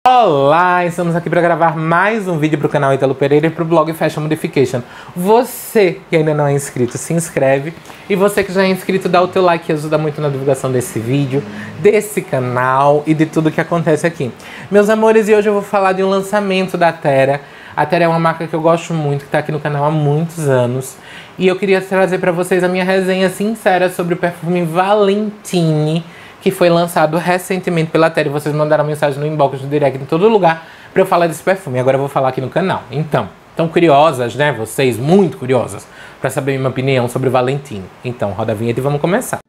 Olá, estamos aqui para gravar mais um vídeo para o canal Ítalo Pereira e para o blog Fashion Modification. Você que ainda não é inscrito, se inscreve. E você que já é inscrito, dá o teu like, que ajuda muito na divulgação desse vídeo, desse canal e de tudo que acontece aqui. Meus amores, e hoje eu vou falar de um lançamento da Terra. A Terra é uma marca que eu gosto muito, que está aqui no canal há muitos anos. E eu queria trazer para vocês a minha resenha sincera sobre o perfume Valentine, que foi lançado recentemente pela Terra. Vocês mandaram mensagem no inbox, no direct, em todo lugar, pra eu falar desse perfume. Agora eu vou falar aqui no canal. Então, tão curiosas, né? Vocês, muito curiosas, pra saber minha opinião sobre o Valentine. Então, roda a vinheta e vamos começar.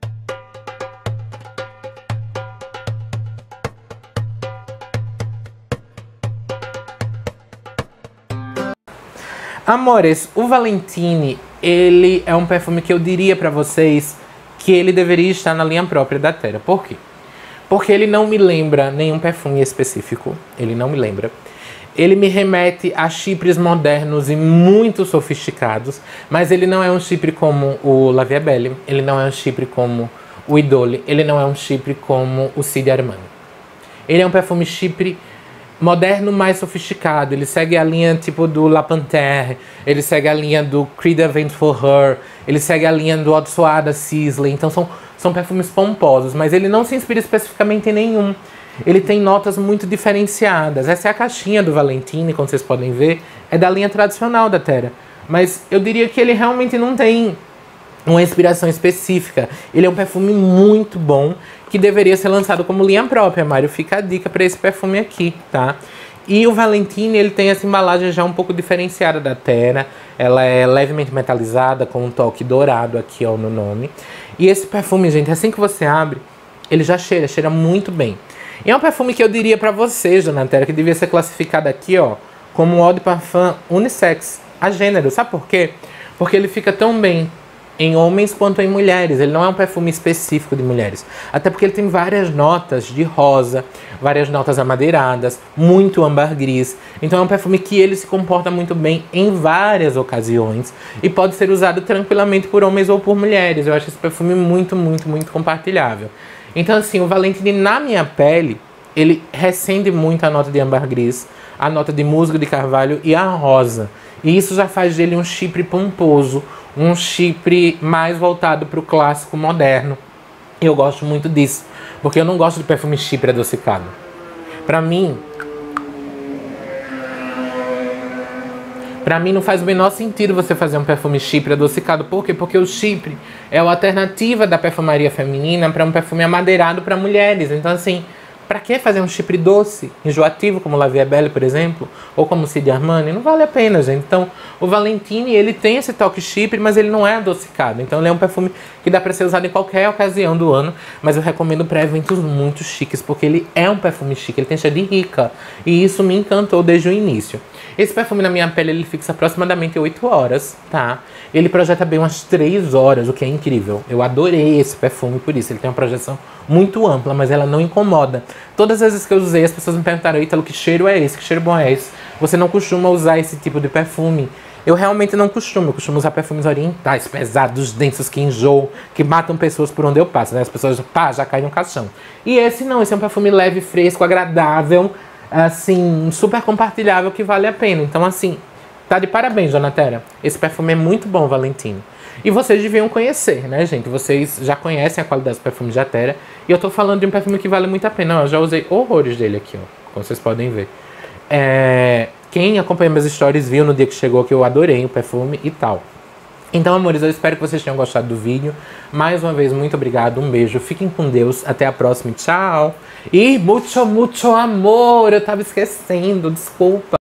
Amores, o Valentine, ele é um perfume que eu diria pra vocês que ele deveria estar na linha própria da Terra. Por quê? Porque ele não me lembra nenhum perfume específico. Ele não me lembra. Ele me remete a chipres modernos e muito sofisticados. Mas ele não é um chipre como o La Vie Belle. Ele não é um chipre como o Idole. Ele não é um chipre como o Cid Armani. Ele é um perfume chipre moderno mais sofisticado. Ele segue a linha tipo do La Panthère, ele segue a linha do Creed Event for Her, ele segue a linha do Eau de Soie da Sisley. Então são perfumes pomposos, mas ele não se inspira especificamente em nenhum. Ele tem notas muito diferenciadas. Essa é a caixinha do Valentine, como vocês podem ver, é da linha tradicional da Terra. Mas eu diria que ele realmente não tem uma inspiração específica. Ele é um perfume muito bom, que deveria ser lançado como linha própria, Mário. Fica a dica para esse perfume aqui, tá? E o Valentine, ele tem essa embalagem já um pouco diferenciada da Terra. Ela é levemente metalizada, com um toque dourado aqui, ó, no nome. E esse perfume, gente, assim que você abre, ele já cheira muito bem. E é um perfume que eu diria pra vocês, dona Terra, que devia ser classificado aqui, ó, como um eau de parfum unissex, a gênero. Sabe por quê? Porque ele fica tão bem em homens quanto em mulheres. Ele não é um perfume específico de mulheres. Até porque ele tem várias notas de rosa, várias notas amadeiradas, muito âmbar gris. Então é um perfume que ele se comporta muito bem em várias ocasiões e pode ser usado tranquilamente por homens ou por mulheres. Eu acho esse perfume muito compartilhável. Então assim, o Valentine na minha pele, ele recende muito a nota de âmbar gris, a nota de musgo de carvalho e a rosa. E isso já faz dele um chipre pomposo, um chipre mais voltado para o clássico moderno. Eu gosto muito disso, porque eu não gosto de perfume chipre adocicado. Pra mim não faz o menor sentido você fazer um perfume chipre adocicado. Por quê? Porque o chipre é a alternativa da perfumaria feminina para um perfume amadeirado para mulheres. Então assim, pra que fazer um chipre doce, enjoativo, como La Vie Belle, por exemplo, ou como Cid Armani? Não vale a pena, gente. Então, o Valentine, ele tem esse toque chipre, mas ele não é adocicado. Então, ele é um perfume que dá pra ser usado em qualquer ocasião do ano, mas eu recomendo pra eventos muito chiques, porque ele é um perfume chique, ele tem cheiro de rica, e isso me encantou desde o início. Esse perfume na minha pele, ele fixa aproximadamente 8 horas, tá? Ele projeta bem umas 3 horas, o que é incrível. Eu adorei esse perfume por isso. Ele tem uma projeção muito ampla, mas ela não incomoda. Todas as vezes que eu usei, as pessoas me perguntaram: Ítalo, que cheiro é esse? Que cheiro bom é esse? Você não costuma usar esse tipo de perfume? Eu realmente não costumo. Eu costumo usar perfumes orientais, pesados, densos, que enjoam, que matam pessoas por onde eu passo, né? As pessoas, pá, já caem no caixão. E esse não, esse é um perfume leve, fresco, agradável, assim, super compartilhável, que vale a pena. Então, assim, tá de parabéns, dona Terra. Esse perfume é muito bom, Valentine. E vocês deviam conhecer, né, gente? Vocês já conhecem a qualidade dos perfumes da Terra. E eu tô falando de um perfume que vale muito a pena. Eu já usei horrores dele aqui, ó, como vocês podem ver. Quem acompanha meus stories viu no dia que chegou que eu adorei o perfume e tal. Então, amores, eu espero que vocês tenham gostado do vídeo. Mais uma vez, muito obrigado, um beijo, fiquem com Deus, até a próxima, tchau. E muito amor, eu tava esquecendo, desculpa.